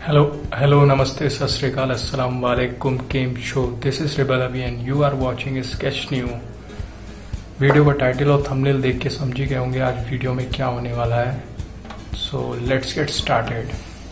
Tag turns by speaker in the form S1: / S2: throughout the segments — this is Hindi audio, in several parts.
S1: Hello, namaste, sat sri akal, assalamu alaikum, केम शो। This is Rebel Abhi and you are watching sketch new. Video का टाइटल और थंबनेल देख के समझ ही गए होंगे आज वीडियो में क्या होने वाला है। So let's get started.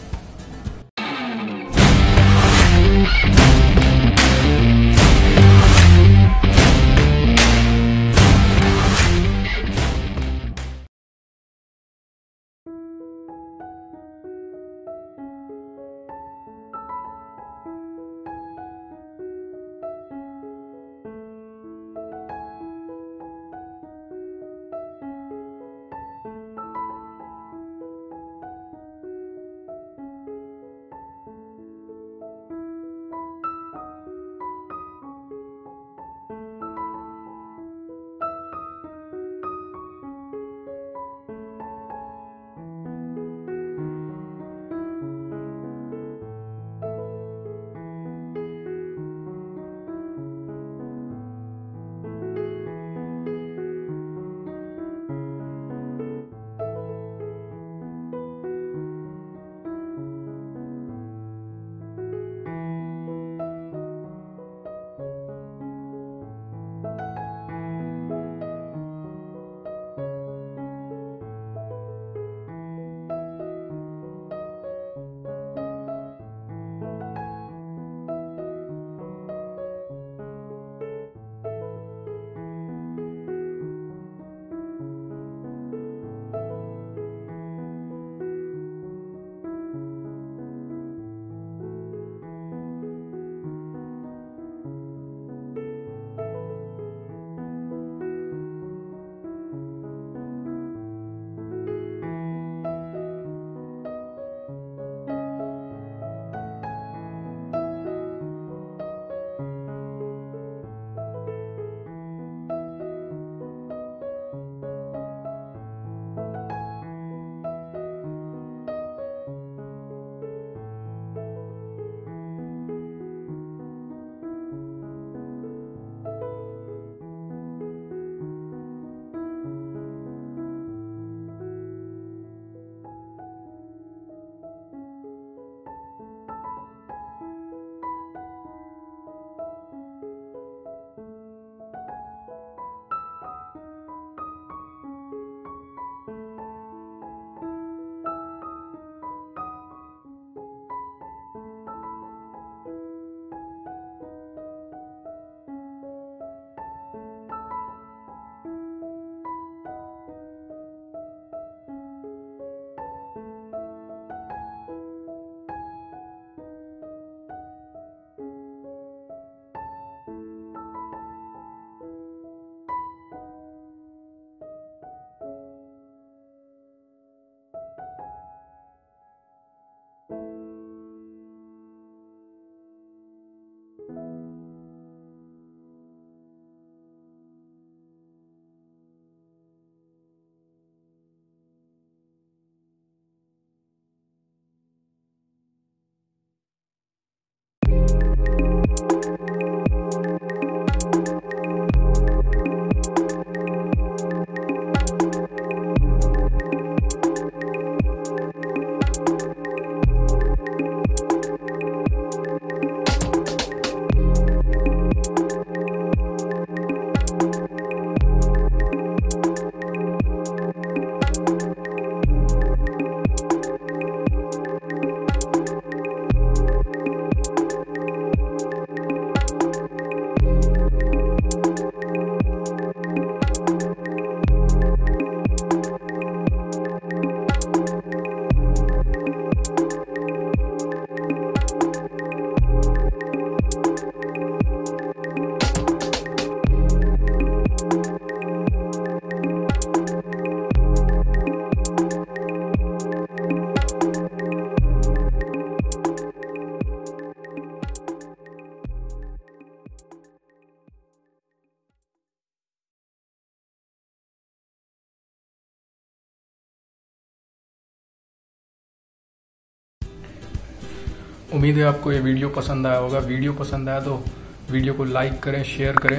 S1: उम्मीद है आपको ये वीडियो पसंद आया होगा। वीडियो पसंद आया तो वीडियो को लाइक करें, शेयर करें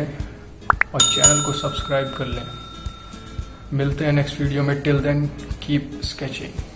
S1: और चैनल को सब्सक्राइब कर लें। मिलते हैं नेक्स्ट वीडियो में। Till then keep sketching.